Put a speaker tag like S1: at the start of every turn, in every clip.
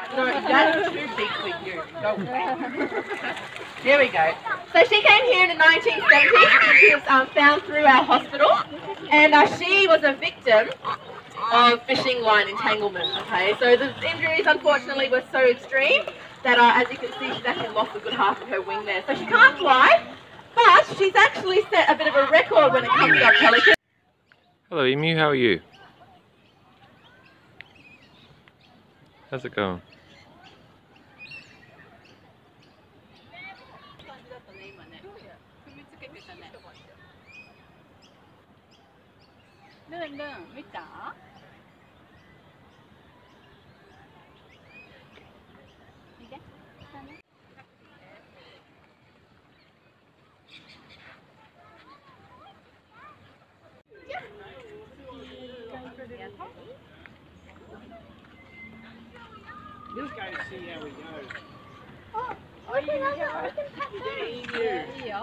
S1: No, that's too big for you. Go away. There we go. So she came here in the 1970s. She was found through our hospital, and she was a victim of fishing line entanglement. Okay, so the injuries unfortunately were so extreme that, as you can see, she's actually lost a good half of her wing there. So she can't fly, but she's actually set a bit of a record when it comes to pelicans.
S2: Hello Emu, how are you? How's it going?
S3: Let's go see how we go.
S4: Oh, we can touch
S3: Yeah.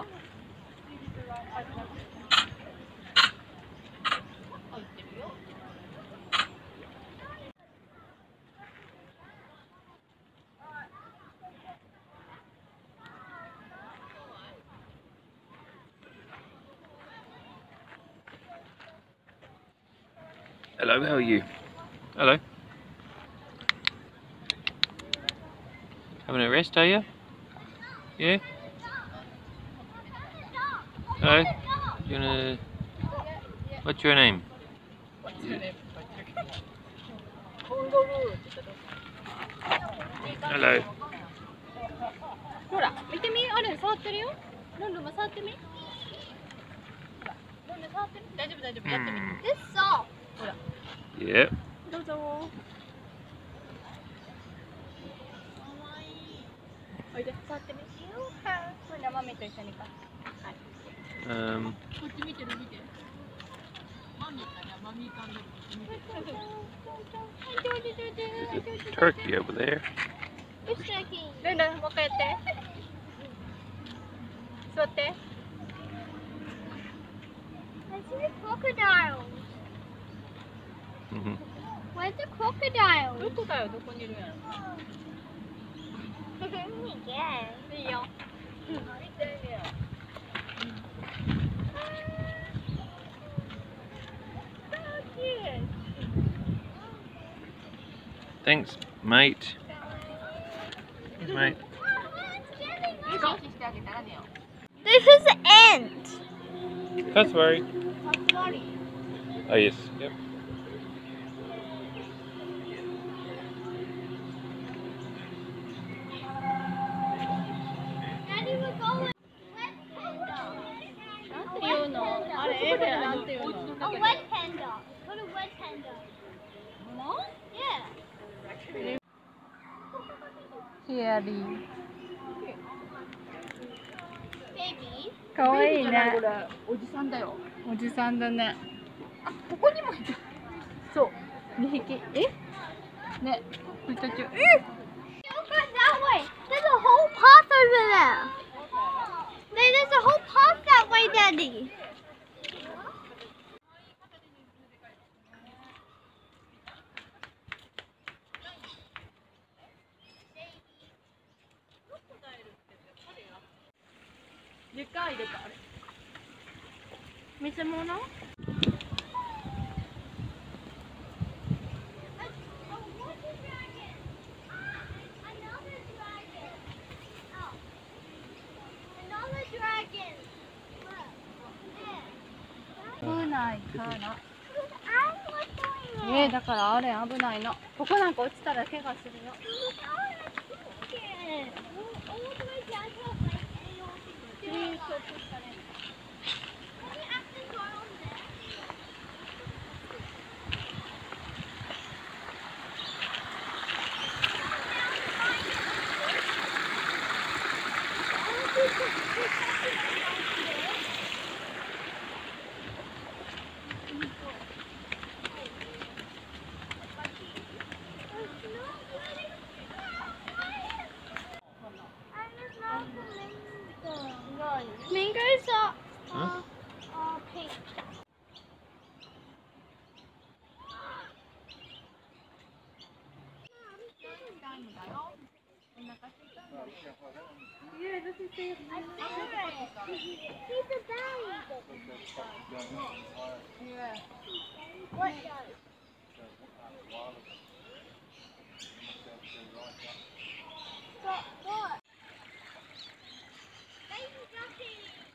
S2: Hello, how are you? Hello. Having a rest, are you? Yeah? Hello? You wanna... What's your name? Hello.
S4: ほら、見てみ、あれ触ってるよ。ルンルンも触ってみ。ルンルン触ってみ。大丈夫大丈夫、やってみ。嘘。ほら。
S2: Yeah.
S4: どうぞ。おいで、触ってみ。これ生身と一緒にか。はい。こっち見てる見てる。マミかな、マミ感で。
S2: There's a turkey over there.
S4: ルンルン、もう一回やって。座って。
S5: I see crocodiles. Where's the crocodile?
S4: どこだよ、どこにいるんやろ。いいよ。
S2: Thanks, mate. Mate.
S5: This is the end.
S2: Cassowary. Oh yes, yep.
S5: Daddy, we're going. A wet panda. What a wet panda. Yeah.
S4: ヒアリー。
S5: Baby.
S4: かわいいね。
S1: これおじさんだよ。
S4: おじさんだね。
S1: あ、ここにもいる。
S4: そう。2匹。え？ね。これたち。
S5: Don't go that way. There's a whole path over there. There's a whole path that way, Daddy. Another dragon.
S4: 危ないから。
S5: I'm
S4: だからあれ危ないの。ここなんか落ちたら怪我するよ。
S5: Fingers up.
S2: Huh?
S4: Yeah, does he say it?
S5: He's a bag.
S4: Yeah.
S5: What does? What? Baby ducky.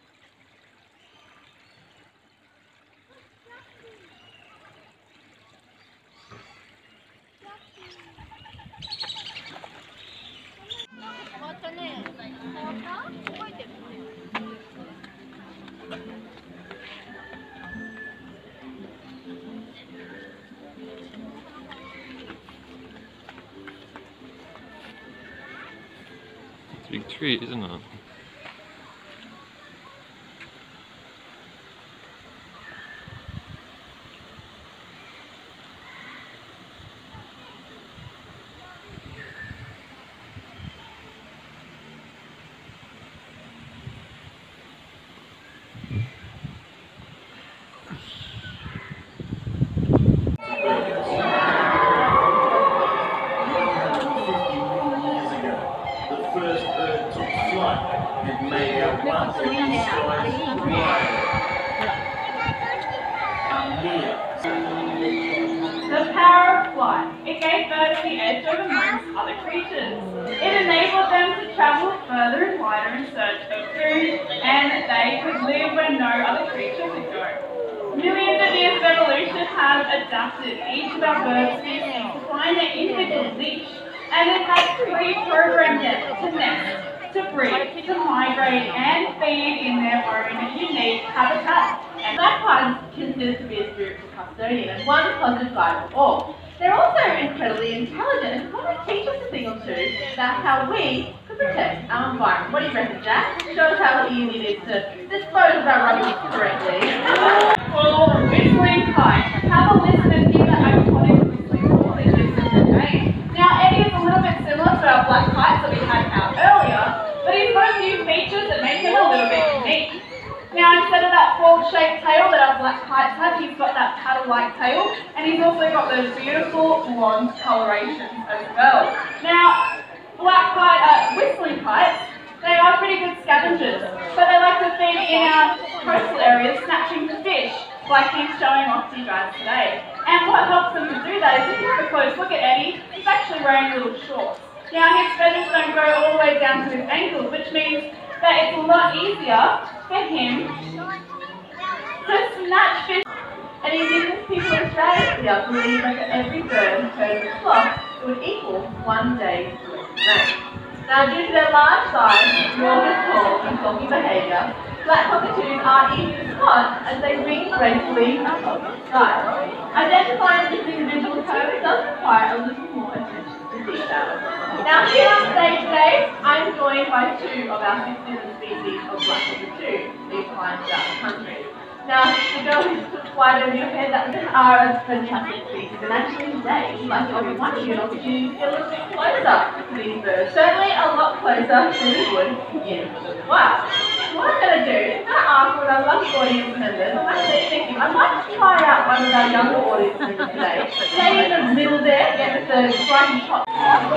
S2: It's a big tree, isn't it?
S3: The power of flight. It gave birds the edge over amongst other creatures. It enabled them to travel further and wider in search of food, and they could live where no other creature could go. Millions of years of evolution have adapted each of our bird species to find their individual niche, and it has pre-programmed them to nest, to breed, to migrate, and feed in their own unique habitat.
S1: And magpies considered to be a spiritual custodian and one positive guide for all. They're also incredibly intelligent and probably teach us a thing or two about how we could protect our environment. What do you reckon, Jack? Show us how easy it is to dispose of our rubbish correctly.
S3: Well, whistling kite. Have a listen and hear the iconic whistling call that gives them their name. Now, Eddie is a little bit similar to our black kites that we had out earlier, but he's got a few features that make him a little bit unique. Now, instead of that fork-shaped tail that our black kites have, he's got that paddle-like tail, and he's also got those beautiful blonde colorations as well. Now, black kite, whistling kites, they are pretty good scavengers, but they like to feed in our coastal areas, snatching fish, like he's showing off to you guys today. And what helps them to do that is, if you have a close look at Eddie, he's actually wearing little shorts. Now, his feathers don't go all the way down to his ankles, which means that it's a lot easier for him to snatch fish. And indigenous people in Australia believe that for every bird heard of a flock, it would equal 1 day's worth of rain. Now, due to their large size, enormous call, and talking behaviour, black cockatoos are easy to spot as they wing gracefully up the sky. Identifying this individual code does require a little more attention to detail. Now, here on stage today, I'm joined by two of our 15 species of black cockatoo, these flying throughout the country. Now, the girl who took flight over your head, that are a fantastic species, and actually today, we'd like to offer one of you an opportunity to get a little bit closer to these birds. Certainly a lot closer than we would in the wild. What I'm going to do is I'm going to ask one of our lucky audience members, I'm actually thinking, I'd like to try out one of our younger audience members today. Stay in the middle there, get the striking shot.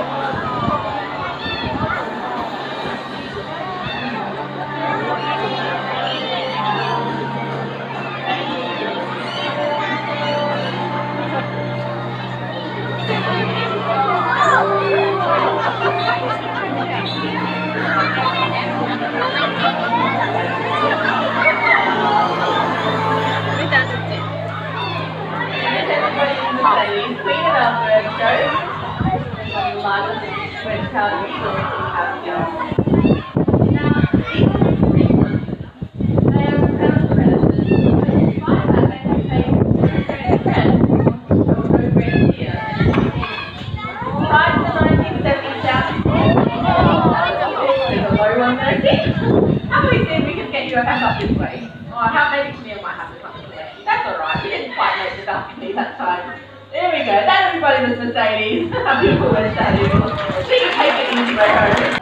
S3: Queen of our bird show, one of the largest bird-tailed eagles we have here. Now, eagles are frequent. They are incredible predators. Despite that, they have taken great threat of no greater fear than prior to the 1970s, there's a low one there. How do we see if we can get you back up this way? Oh, maybe Camille might have to come this way. That's alright, we didn't quite make the balcony that time. There we go. That everybody was Mercedes. How beautiful was that? She can take it easy by her.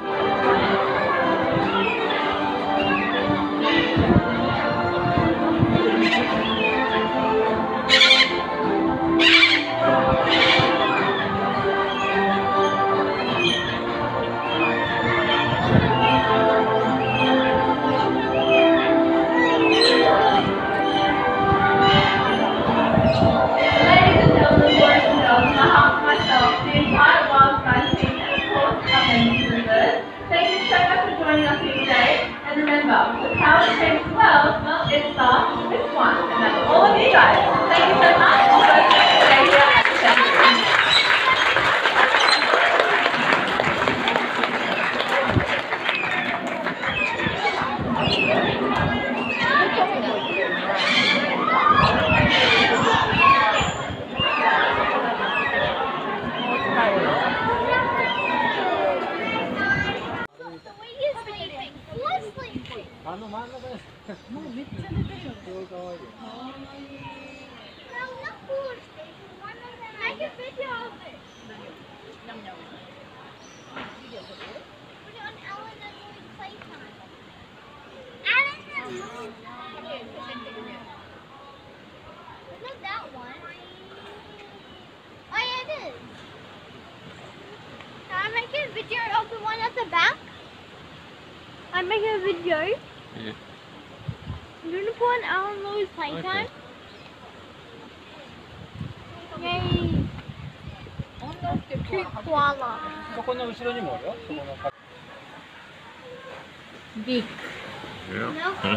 S5: Make a video of it. Put it on Ellen and Louis Playtime. Ellen and Louis. Not that one. Oh yeah, it is. Can I make a video of the one at the back? I'm making a video.
S2: Yeah.
S5: I'm going to put on Ellen and Louis Playtime. Yay. Cute koala.
S6: そこの後ろにもあるよ。そこの
S1: Big.
S2: Yeah.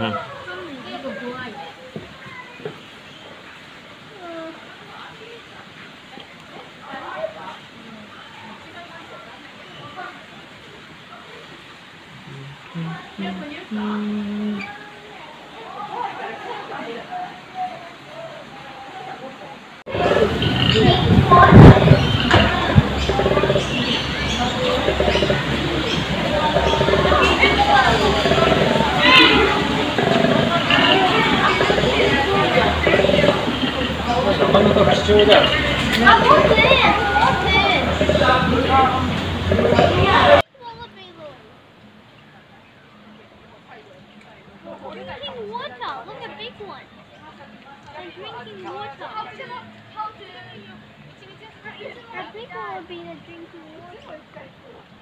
S6: I want this.
S5: Drinking water. Look at big one. They're drinking water. A big one would be the drinking water.